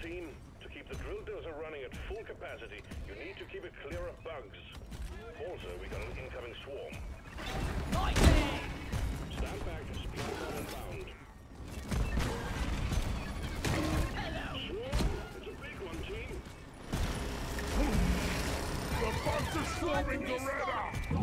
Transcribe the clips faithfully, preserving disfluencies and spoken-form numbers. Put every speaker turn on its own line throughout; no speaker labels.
team. To keep the drill dozer running at full capacity, you need to keep it clear of bugs. Also, we got an incoming swarm. Stand back, supply run inbound. Swarm, it's a big one, team.
The bugs are swarming Loretta!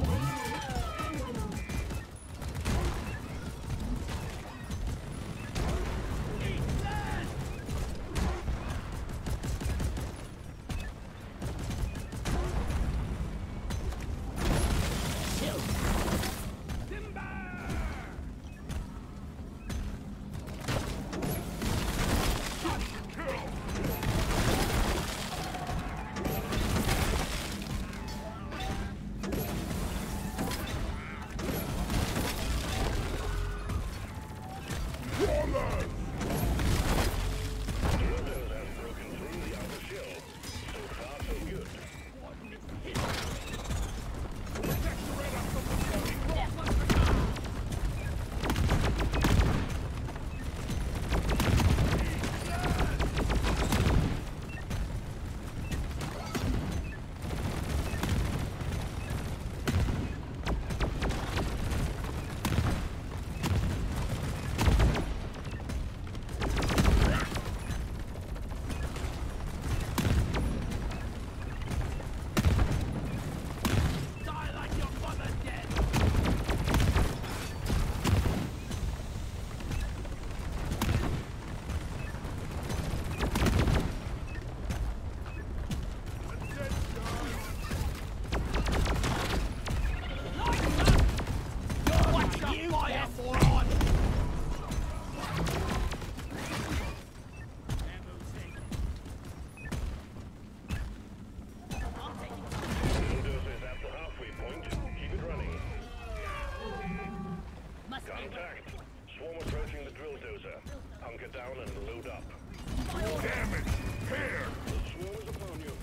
Contact. Swarm approaching the drill dozer. Hunker down and load up.
Damage! Here!
The swarm is upon you.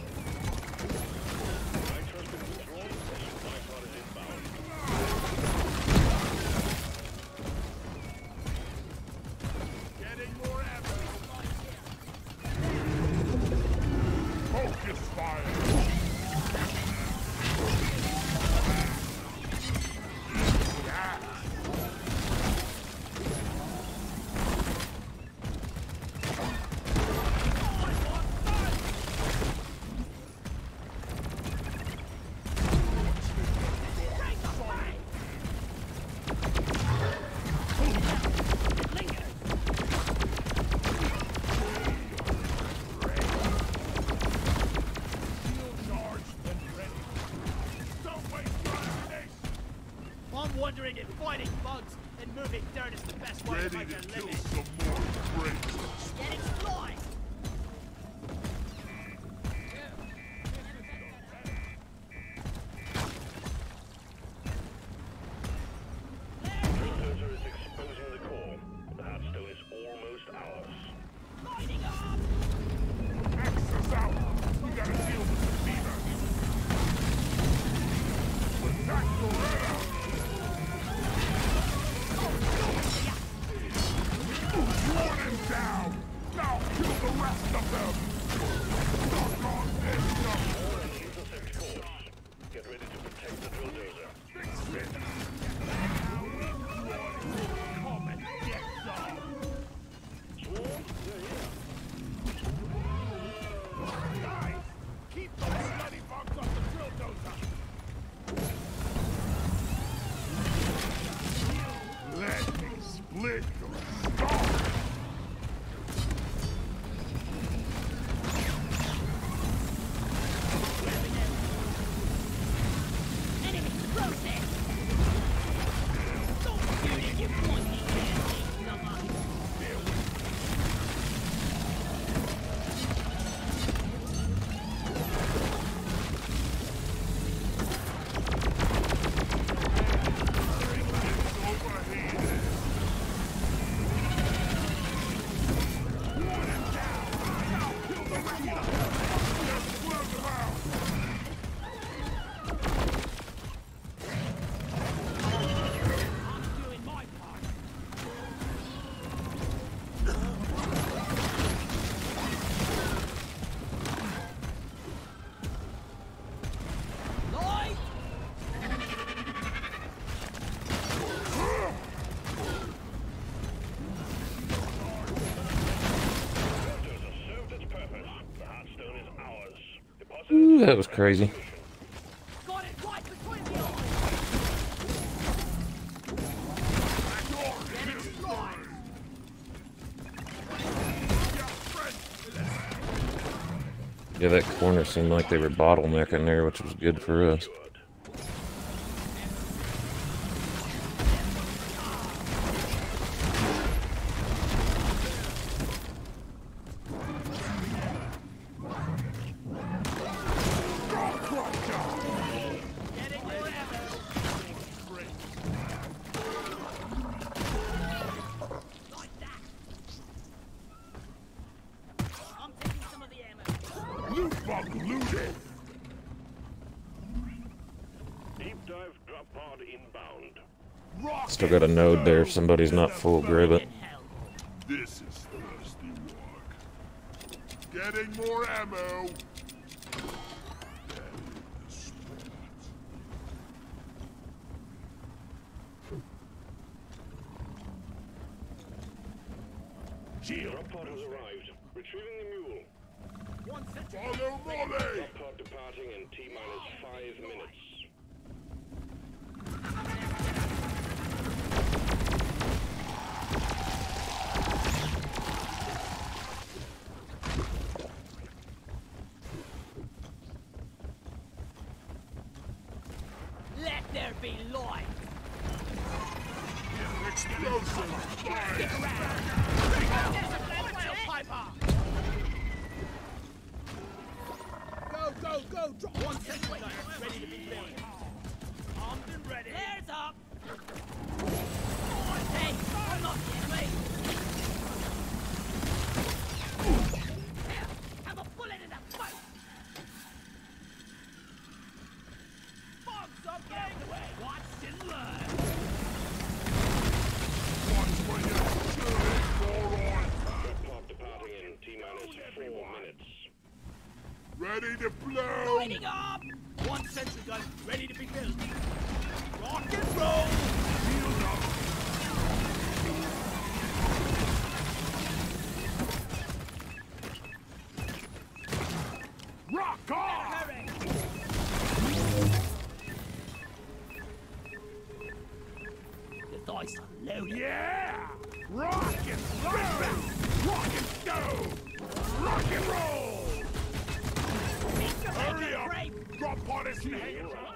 Nitro has been withdrawn. The supply pod is inbound.
Getting more ammo! Focus fire!
I'm wondering if fighting bugs and moving dirt is the best way
Ready
to make
to
a
kill
living.
some more bricks.
Get it flying!
Drill dozer is exposing the core. The Heartstone is almost ours.
Lighting up!
Access out! We gotta deal with the fever. Attack Loretta! One him down! Now kill
Woo, that was crazy.
Got it right between the eyes. Get it right.
Yeah, that corner seemed like they were bottlenecking there, which was good for us.
Getting more ammo. Like that. I'm taking some of the ammo.
Loot bug looted!
Deep dive drop pod inbound.
Rocket
Still got a node there. If somebody's not full, grab it.
Hell.
This is thirsty work. Getting more ammo. Shield.
Drop pod has arrived. Retrieving the mule.
One sentry.
Follow Molly.
Drop pod departing in T minus five minutes.
Let there be light.
Explosive. Fire.
There's a flail piper. Go, go, go. Drop one sentry gun ready to be filled. Armed and ready. Flares up. Hey, I'm not getting Have a bullet in the fight. Bombs up, get out of the way. Watch and learn.
Watch when you shoot it, moron.
Drop pod departing in T minus four minutes.
Ready to blow.
Lighting up. One sentry gun ready to be filled. Rock and roll.
Shield up. Rock on.
Hurry. The dice are loaded.
Yeah! Rock and roll! Rock and go! Rock and roll! Hurry up! Drop pod is in hand!